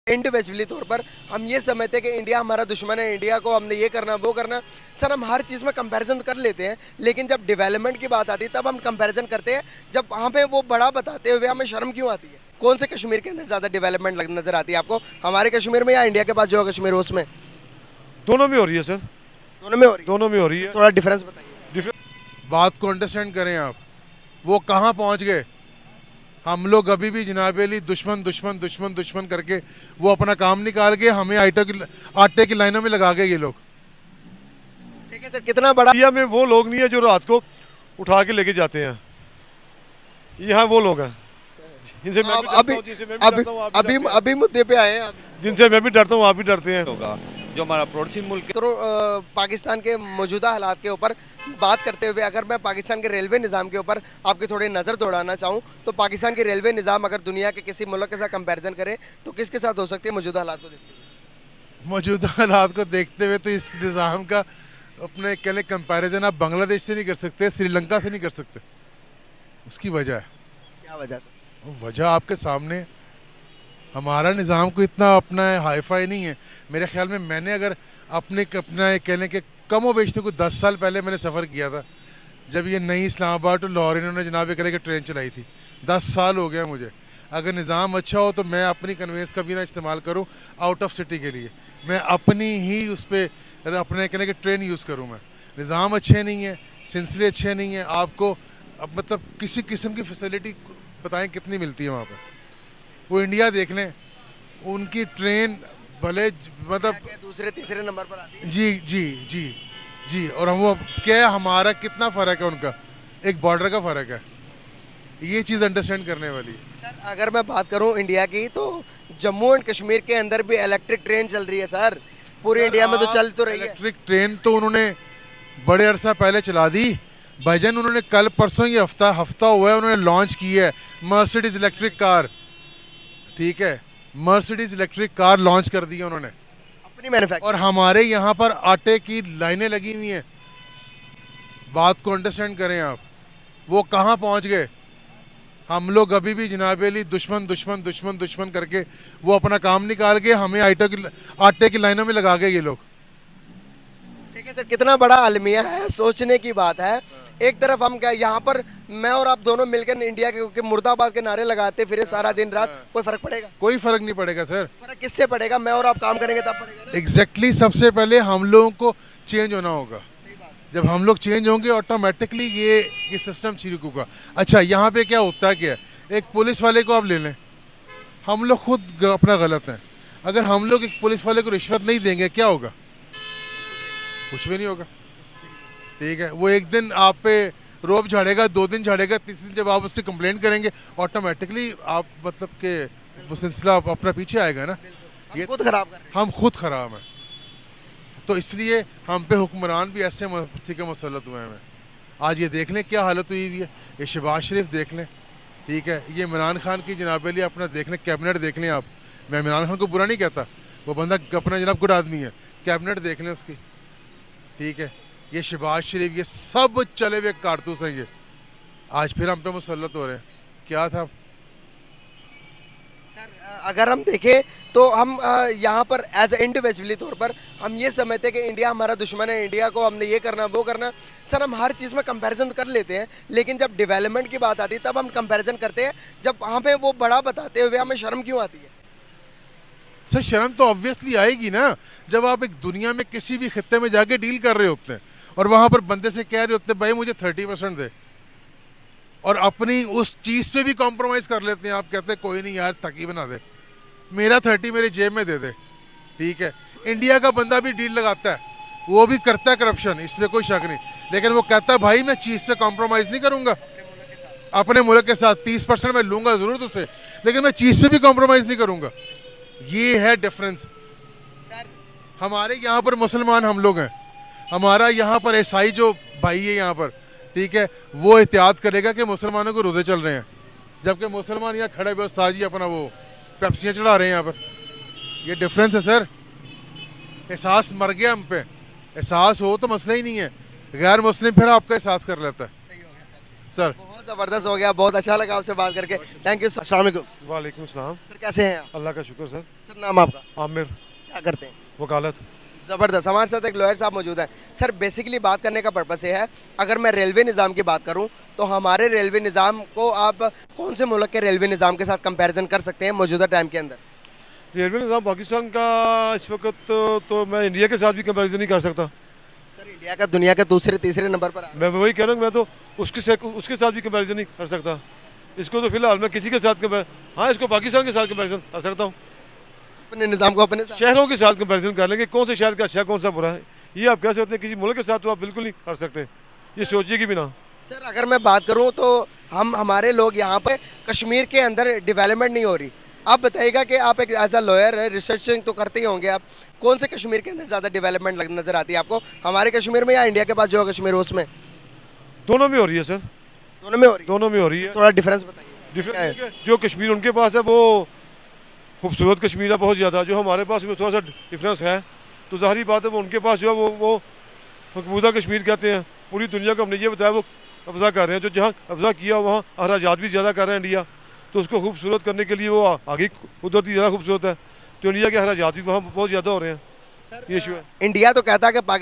Individually तौर पर हम ये समझते हैं कि इंडिया हमारा दुश्मन है, इंडिया को हमने ये करना वो करना। सर हम हर चीज़ में कंपैरिजन कर लेते हैं, लेकिन जब डेवलपमेंट की बात आती है तब हम कंपैरिजन करते हैं। जब वहाँ पे वो बड़ा बताते हुए हमें शर्म क्यों आती है? कौन से कश्मीर के अंदर ज़्यादा डेवलपमेंट नज़र आती है आपको, हमारे कश्मीर में या इंडिया के पास जो कश्मीर है उसमें? दोनों में हो रही है सर, दोनों में हो रही है। दोनों में हो रही है। थोड़ा डिफरेंस बताइए। बात को अंडरस्टैंड करें आप, वो कहाँ पहुँच गए। हम लोग अभी भी जनाब अली दुश्मन दुश्मन दुश्मन दुश्मन करके वो अपना काम निकाल के हमें आटे की लाइनों में लगा गए ये लोग। ठीक है सर, कितना बड़ा इंडिया में वो लोग नहीं है जो रात को उठा के लेके जाते हैं, यहाँ वो लोग हैं जिनसे मैं भी डरता हूँ, जिनसे मैं भी डरता हूँ, आप भी डरते हैं। अभी मुद्दे पे आए हैं आप। जिनसे मैं भी डरता हूँ आप भी डरते हैं। होगा जो हमारा पड़ोसी मुल्क तो पाकिस्तान के मौजूदा हालात के ऊपर बात करते हुए अगर मैं पाकिस्तान के रेलवे निज़ाम के ऊपर आपकी थोड़ी नज़र दौड़ाना चाहूँ तो पाकिस्तान की रेलवे निज़ाम अगर दुनिया के किसी मुल्क के साथ कंपैरिजन करें तो किसके साथ हो सकती है मौजूदा हालात को देखते हुए? मौजूदा हालात को देखते हुए तो इस निज़ाम का अपने कहने कंपैरिजन आप बांग्लादेश से नहीं कर सकते, श्रीलंका से नहीं कर सकते। उसकी वजह है, क्या वजह से? वजह आपके सामने। हमारा निज़ाम को इतना अपना हाईफाई नहीं है मेरे ख्याल में। मैंने अगर अपना कहने के कम व बेचने को 10 साल पहले मैंने सफ़र किया था, जब ये नई इस्लामाबाद टू लाहौर इन्होंने जनाब कहने की ट्रेन चलाई थी। 10 साल हो गया मुझे। अगर निज़ाम अच्छा हो तो मैं अपनी कन्वेंस का भी ना इस्तेमाल करूं आउट ऑफ सिटी के लिए, मैं अपनी ही उस पर अपने कहने के ट्रेन यूज़ करूं। मैं निज़ाम अच्छे नहीं है, सिलसिले अच्छे नहीं है। आपको अब मतलब किसी किस्म की फैसिलिटी बताएं कितनी मिलती है वहाँ पर। वो इंडिया देख लें, उनकी ट्रेन भले मतलब दूसरे तीसरे नंबर पर आती है। जी जी जी जी। और हम वो क्या है, हमारा कितना फ़र्क है, उनका एक बॉर्डर का फ़र्क है। ये चीज़ अंडरस्टैंड करने वाली है। सर अगर मैं बात करूं इंडिया की तो जम्मू एंड कश्मीर के अंदर भी इलेक्ट्रिक ट्रेन चल रही है सर। पूरे इंडिया में तो चल तो रही है। इलेक्ट्रिक ट्रेन तो उन्होंने बड़े अरसा पहले चला दी भाईजान। उन्होंने कल परसों ये हफ्ता हुआ है उन्होंने लॉन्च की है मर्सिडीज इलेक्ट्रिक कार। ठीक है, मर्सिडीज इलेक्ट्रिक कार लॉन्च कर दी है उन्होंने अपनी मैन्युफैक्चर। और हमारे यहाँ पर आटे की लाइनें लगी हुई हैं। बात को अंडरस्टैंड करें आप, वो कहाँ पहुँच गए। हम लोग अभी भी जनाब अली दुश्मन दुश्मन दुश्मन दुश्मन करके वो अपना काम निकाल के हमें आटे की लाइनों में लगा गए ये लोग। ठीक है सर, कितना बड़ा अलमिया है, सोचने की बात है। एक तरफ हम क्या यहाँ पर मैं और आप दोनों मिलकर इंडिया के मुर्दाबाद के नारे लगाते फिर सारा दिन रात, कोई फर्क पड़ेगा? कोई फर्क नहीं पड़ेगा सर। फर्क किससे पड़ेगा? मैं और आप काम करेंगे तब पड़ेगा ना? एग्जैक्टली सबसे पहले हम लोगों को चेंज होना होगा। जब हम लोग चेंज होंगे ऑटोमेटिकली ये सिस्टम शुरू होगा। अच्छा यहाँ पे क्या होता है, क्या एक पुलिस वाले को आप ले लें, हम लोग खुद अपना गलत हैं। अगर हम लोग एक पुलिस वाले को रिश्वत नहीं देंगे क्या होगा? कुछ भी नहीं होगा। ठीक है, वो एक दिन आप पे रोब झाड़ेगा, 2 दिन झाड़ेगा, 3 दिन जब आप उससे कंप्लेंट करेंगे ऑटोमेटिकली आप मतलब के वो सिलसिला अपना पीछे आएगा ना। ये खुद खराब कर रहे हैं। हम खुद खराब हैं, तो इसलिए हम पे हुक्मरान भी ऐसे ठीक है मुसल्लत हुए हैं। आज ये देख लें क्या हालत हुई हुई है। ये शहबाज शरीफ देख लें, ठीक है, ये इमरान खान की जनाब अली अपना देख लें, कैबिनेट देख लें आप। मैं इमरान खान को बुरा नहीं कहता, वो बंदा अपना जनाब गुड आदमी है। कैबिनेट देख लें उसकी, ठीक है, ये शहबाज शरीफ, ये सब चले हुए कारतूस हैं। ये आज फिर हम पे मुसल्लत हो रहे हैं। क्या था अगर हम देखें तो हम यहाँ पर एज ए इंडिविजुअली तौर पर हम ये समझते हैं कि इंडिया हमारा दुश्मन है, इंडिया को हमने ये करना वो करना। सर हम हर चीज़ में कंपैरिजन कर लेते हैं, लेकिन जब डेवलपमेंट की बात आती है तब हम कंपैरिजन करते हैं। जब वहाँ पे वो बड़ा बताते हुए हमें शर्म क्यों आती है? सर शर्म तो ऑब्वियसली आएगी ना, जब आप एक दुनिया में किसी भी खत्ते में जाके डील कर रहे होते हैं और वहाँ पर बंदे से कह रहे होते हैं भाई मुझे 30% दे, और अपनी उस चीज़ पे भी कॉम्प्रोमाइज़ कर लेते हैं। आप कहते हैं कोई नहीं यार तकी बना दे, मेरा 30 मेरी जेब में दे दे। ठीक है, इंडिया का बंदा भी डील लगाता है, वो भी करता है करप्शन, इसमें कोई शक नहीं, लेकिन वो कहता है भाई मैं चीज़ पे कॉम्प्रोमाइज़ नहीं करूँगा। अपने मुल्क के साथ 30% मैं लूँगा ज़रूर तुझसे, लेकिन मैं चीज़ पे भी कॉम्प्रोमाइज़ नहीं करूँगा। ये है डिफरेंस। हमारे यहाँ पर मुसलमान हम लोग हैं, हमारा यहाँ पर ईसाई जो भाई है यहाँ पर, ठीक है, वो एहतियात करेगा कि मुसलमानों को रोज़े चल रहे हैं, जबकि मुसलमान यहाँ खड़े हुए उस्ताद जी अपना वो पेप्सियाँ चढ़ा रहे हैं यहाँ पर। ये डिफरेंस है सर। एहसास मर गया हम पे, एहसास हो तो मसला ही नहीं है, गैर मुस्लिम फिर आपका एहसास कर लेता है। सही हो गया सर। बहुत ज़बरदस्त हो गया, बहुत अच्छा लगा आपसे बात करके। Thank you sir. अस्सलाम वालेकुम। वालेकुम सलाम। सर कैसे हैं आप? अल्लाह का शुक्र सर। सर नाम आपका? आमिर। क्या करते हैं? वकालत। ज़बरदस्त। हमारे साथ एक लॉयर साहब मौजूद हैं। सर बेसिकली बात करने का पर्पस ये है, अगर मैं रेलवे निज़ाम की बात करूं तो हमारे रेलवे निज़ाम को आप कौन से मुल्क के रेलवे निज़ाम के साथ कंपैरिजन कर सकते हैं मौजूदा टाइम के अंदर? रेलवे निज़ाम पाकिस्तान का इस वक्त तो मैं इंडिया के साथ भी कंपैरिजन नहीं कर सकता। सर इंडिया का दुनिया के दूसरे तीसरे नंबर पर मैं वही कह रहा हूँ, मैं तो उसके साथ भी कंपैरिजन नहीं कर सकता। इसको तो फिलहाल मैं किसी के साथ हाँ, इसको पाकिस्तान के साथ कंपैरिजन कर सकता हूँ। अपने निज़ाम को अपने शहरों के साथ कंपैरिजन कर लेंगे, कौन से शहर का अच्छा कौन सा बुरा है, ये आप कह सकते हैं। किसी मुल्क के साथ तो आप बिल्कुल नहीं कर सकते, ये सोचिए भी ना। सर अगर मैं बात करूं तो हमारे लोग यहाँ पे कश्मीर के अंदर डेवलपमेंट नहीं हो रही। आप बताइएगा कि आप एक एज अ लॉयर रिसर्चिंग तो करते ही होंगे, आप कौन से कश्मीर के अंदर ज़्यादा डेवलपमेंट नज़र आती है आपको, हमारे कश्मीर में या इंडिया के पास जो कश्मीर है उसमें? दोनों में हो रही है सर, दोनों में हो रही है। दोनों में हो रही है। थोड़ा डिफरेंस बताइए। डिफरेंस जो कश्मीर उनके पास है वो खूबसूरत कश्मीर है बहुत ज़्यादा, जो हमारे पास में थोड़ा सा डिफरेंस है। तो ज़ाहिर बात है वो उनके पास जो है वो मकबूजा कश्मीर कहते हैं। पूरी दुनिया को हमने ये बताया वो कब्ज़ा कर रहे हैं, जो जहाँ कब्ज़ा किया वहाँ अखराजात भी ज़्यादा कर रहे हैं इंडिया, तो उसको खूबसूरत करने के लिए वो आगे कुदरती ज़्यादा खूबसूरत है, तो इंडिया के अखराजात भी वहाँ बहुत ज़्यादा हो रहे हैं। ये इशू है। इंडिया तो कहता है कि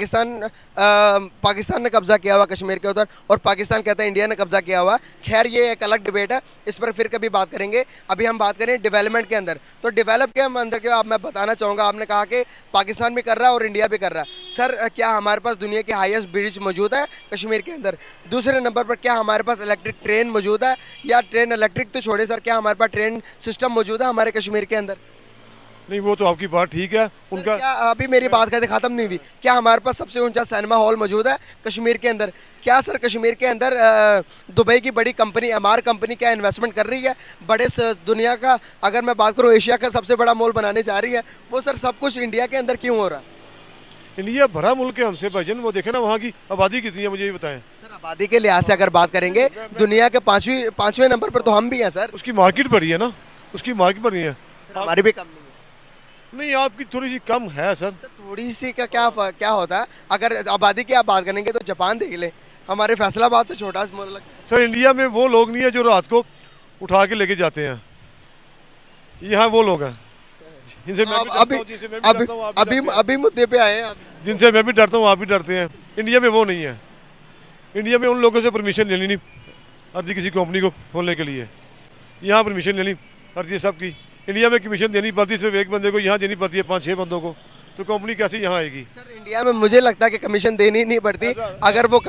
पाकिस्तान ने कब्जा किया हुआ कश्मीर के उधर, और पाकिस्तान कहता है इंडिया ने कब्जा किया हुआ। खैर ये एक अलग डिबेट है, इस पर फिर कभी बात करेंगे। अभी हम बात करें डेवलपमेंट के अंदर, तो डेवलप के अंदर के मैं बताना चाहूँगा, आपने कहा कि पाकिस्तान भी कर रहा है और इंडिया भी कर रहा है। सर क्या हमारे पास दुनिया की हाईएस्ट ब्रिज मौजूद है कश्मीर के अंदर? दूसरे नंबर पर क्या हमारे पास इलेक्ट्रिक ट्रेन मौजूद है, या ट्रेन इलेक्ट्रिक तो छोड़े सर, क्या हमारे पास ट्रेन सिस्टम मौजूद है हमारे कश्मीर के अंदर? नहीं वो तो आपकी बात ठीक है उनका। क्या अभी मेरी बात कहते खत्म नहीं हुई। क्या हमारे पास सबसे ऊंचा सिनेमा हॉल मौजूद है कश्मीर के अंदर? क्या सर कश्मीर के अंदर दुबई की बड़ी कंपनी एमआर कंपनी क्या इन्वेस्टमेंट कर रही है? बड़े दुनिया का अगर मैं बात करूँ एशिया का सबसे बड़ा मॉल बनाने जा रही है, वो सर सब कुछ इंडिया के अंदर क्यों हो रहा है? इंडिया भरा मुल्क है हमसे भाईजान, वो देखे ना वहाँ की आबादी कितनी है, मुझे ये बताएं। सर आबादी के लिहाज से अगर बात करेंगे दुनिया के पाँचवें नंबर पर तो हम भी हैं सर। उसकी मार्केट बड़ी है ना, उसकी मार्केट बड़ी है, हमारी भी कम नहीं है। नहीं आपकी थोड़ी सी कम है सर। थोड़ी सी का क्या होता है? अगर आबादी की आप बात करेंगे तो जापान देख ले, हमारे फैसलाबाद से छोटा मुल्क। सर इंडिया में वो लोग नहीं है जो रात को उठा के लेके जाते हैं, यहाँ वो लोग हैं जिनसे अभी मुद्दे पे आए हैं, जिनसे मैं भी डरता हूँ, आप भी डरते हैं। इंडिया में वो नहीं है। इंडिया में उन लोगों से परमिशन लेनी नहीं पड़ती किसी कंपनी को खोलने के लिए, यहाँ परमिशन लेनी पड़ती है सबकी। इंडिया में कमीशन देनी पड़ती सिर्फ एक बंदे को, यहाँ देनी पड़ती है 5-6 बंदों को, तो कंपनी कैसे यहाँ आएगी? सर इंडिया में मुझे लगता है कि कमीशन देनी नहीं पड़ती। अगर वो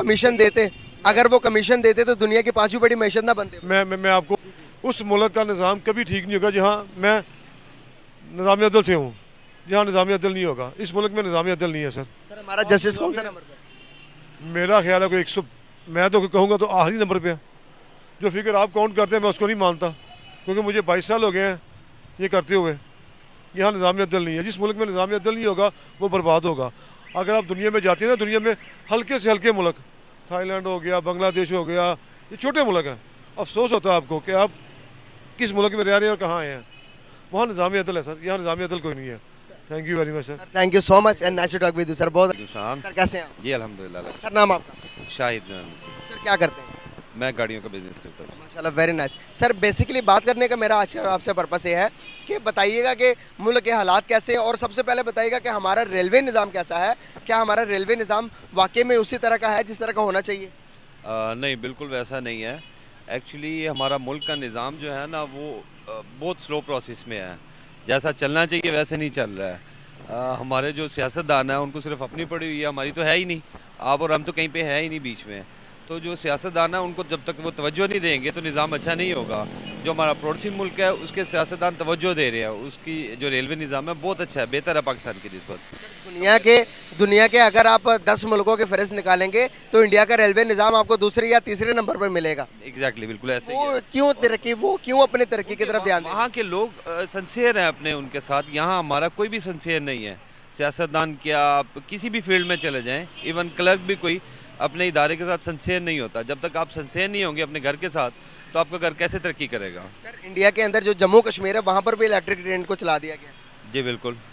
कमीशन देते तो दुनिया की 5वीं बड़ी मैशत ना बनते। मैं आपको उस मुल्क का निज़ाम कभी ठीक नहीं होगा जहाँ मैं निज़ाम अदल से हूँ, जहाँ निज़ाम अदल नहीं होगा। इस मुल्क में निज़ाम अदल नहीं है सर। हमारा जस्टिस कौन सा नंबर पर? मेरा ख्याल है कोई 100, मैं तो कहूँगा तो आखिरी नंबर पे है। जो फिगर आप काउंट करते हैं मैं उसको नहीं मानता, क्योंकि मुझे 22 साल हो गए हैं ये करते हुए। यहाँ निज़ाम अदल नहीं है। जिस मुल्क में निज़ाम अदल नहीं होगा वो बर्बाद होगा। अगर आप दुनिया में जाते हैं ना, दुनिया में हल्के से हल्के मुल्क, थाईलैंड हो गया, बांग्लादेश हो गया, ये छोटे मुल्क हैं। अफसोस होता है आपको कि आप किस मुल्क में रह रहे हैं और कहाँ आए हैं। वहाँ निज़ाम अदल है सर, यहाँ निज़ाम अदल कोई नहीं है। Thank you very much sir. Thank you so much and nice to talk with you sir. बहुत सर कैसे हैं आप? जी अल्हम्दुलिल्लाह। सर नाम आपका? शाहिद। सर क्या करते हैं? मैं गाड़ियों का बिजनेस करता हूँ। माशाल्लाह वेरी नाइस। सर बेसिकली बात करने का मेरा आज आपसे पर्पस ये है कि बताइएगा कि मुल्क के हालात कैसे हैं, और सबसे पहले बताइएगा कि हमारा रेलवे निज़ाम कैसा है। क्या हमारा रेलवे निज़ाम वाकई में उसी तरह का है जिस तरह का होना चाहिए? नहीं बिल्कुल वैसा नहीं है। एक्चुअली हमारा मुल्क का निज़ाम जो है ना वो बहुत स्लो प्रोसेस में है। जैसा चलना चाहिए वैसे नहीं चल रहा है। हमारे जो सियासतदान है उनको सिर्फ अपनी पड़ी हुई है, हमारी तो है ही नहीं। आप और हम तो कहीं पे है ही नहीं बीच में। तो जो सियासतदान है उनको जब तक वो तवज्जो नहीं देंगे तो निज़ाम अच्छा नहीं होगा। जो हमारा पड़ोसी मुल्क है उसके सियासतदान तवज्जो दे रहे हैं, उसकी जो रेलवे निज़ाम है बहुत अच्छा है, बेहतर है पाकिस्तान की निस्बत। दुनिया के अगर आप 10 मुल्कों के फहरिस्त निकालेंगे तो इंडिया का रेलवे निज़ाम आपको दूसरे या तीसरे नंबर पर मिलेगा। एग्जैक्टली बिल्कुल ऐसे वो क्यों अपने तरक्की की तरफ ध्यान दें? वहाँ के लोग सिंसियर हैं अपने उनके साथ। यहाँ हमारा कोई भी सिंसियर नहीं है। सियासतदान क्या, आप किसी भी फील्ड में चले जाएँ, इवन क्लर्क भी कोई अपने इदारे के साथ सिंसियर नहीं होता। जब तक आप सिंसियर नहीं होंगे अपने घर के साथ तो आपका घर कैसे तरक्की करेगा? सर इंडिया के अंदर जो जम्मू कश्मीर है वहाँ पर भी इलेक्ट्रिक ट्रेन को चला दिया गया। जी बिल्कुल।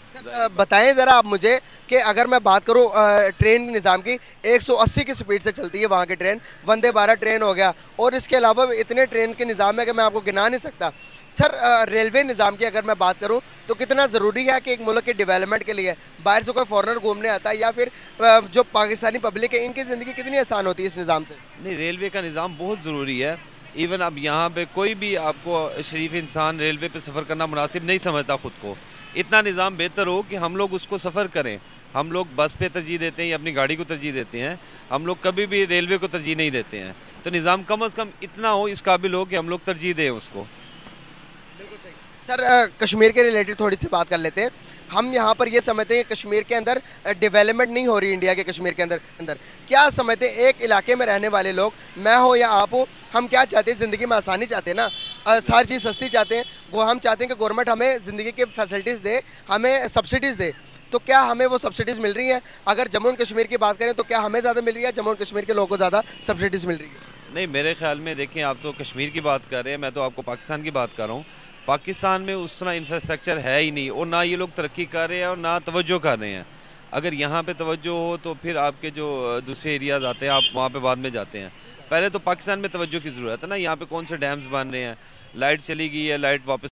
बताएं ज़रा आप मुझे कि अगर मैं बात करूं ट्रेन निज़ाम की, 180 की स्पीड से चलती है वहां की ट्रेन, वंदे भारत ट्रेन हो गया, और इसके अलावा इतने ट्रेन के निज़ाम है कि मैं आपको गिना नहीं सकता। सर रेलवे निज़ाम की अगर मैं बात करूं तो कितना ज़रूरी है कि एक मुल्क के डेवलपमेंट के लिए बाहर से कोई फॉरेनर घूमने आता है या फिर जो पाकिस्तानी पब्लिक है इनकी ज़िंदगी कितनी आसान होती है इस निज़ाम से? नहीं, रेलवे का निज़ाम बहुत ज़रूरी है। इवन अब यहाँ पे कोई भी आपको शरीफ इंसान रेलवे पे सफ़र करना मुनासिब नहीं समझता ख़ुद को। इतना निज़ाम बेहतर हो कि हम लोग उसको सफ़र करें। हम लोग बस पे तरजीह देते हैं या अपनी गाड़ी को तरजीह देते हैं, हम लोग कभी भी रेलवे को तरजीह नहीं देते हैं। तो निज़ाम कम से कम इतना हो, इस काबिल हो कि हम लोग तरजीह दें उसको। सर कश्मीर के रिलेटेड थोड़ी सी बात कर लेते हैं। हम यहाँ पर ये समझते हैं कि कश्मीर के अंदर डेवलपमेंट नहीं हो रही, इंडिया के कश्मीर के अंदर क्या समझते हैं एक इलाके में रहने वाले लोग, मैं हो या आप हो, हम क्या चाहते हैं? ज़िंदगी में आसानी चाहते हैं ना, सारी चीज़ सस्ती चाहते हैं। वो हम चाहते हैं कि गवर्नमेंट हमें ज़िंदगी की फैसिलिटीज़ दे, हमें सब्सिडीज़ दे। तो क्या हमें वो सब्सिडीज़ मिल रही हैं? अगर जम्मू एंड कश्मीर की बात करें तो क्या हमें ज़्यादा मिल रही है, जम्मू एंड कश्मीर के लोगों को ज़्यादा सब्सिडीज़ मिल रही है? नहीं, मेरे ख्याल में देखें, आप तो कश्मीर की बात कर रहे हैं, मैं तो आपको पाकिस्तान की बात कर रहा हूँ। पाकिस्तान में उस तरह इंफ्रास्ट्रक्चर है ही नहीं, और ना ये लोग तरक्की कर रहे हैं और ना तवज्जो कर रहे हैं। अगर यहाँ पे तवज्जो हो तो फिर आपके जो दूसरे एरियाज़ आते हैं आप वहाँ पे बाद में जाते हैं। पहले तो पाकिस्तान में तवज्जो की ज़रूरत है ना। यहाँ पे कौन से डैम्स बन रहे हैं, लाइट चली गई है, लाइट वापस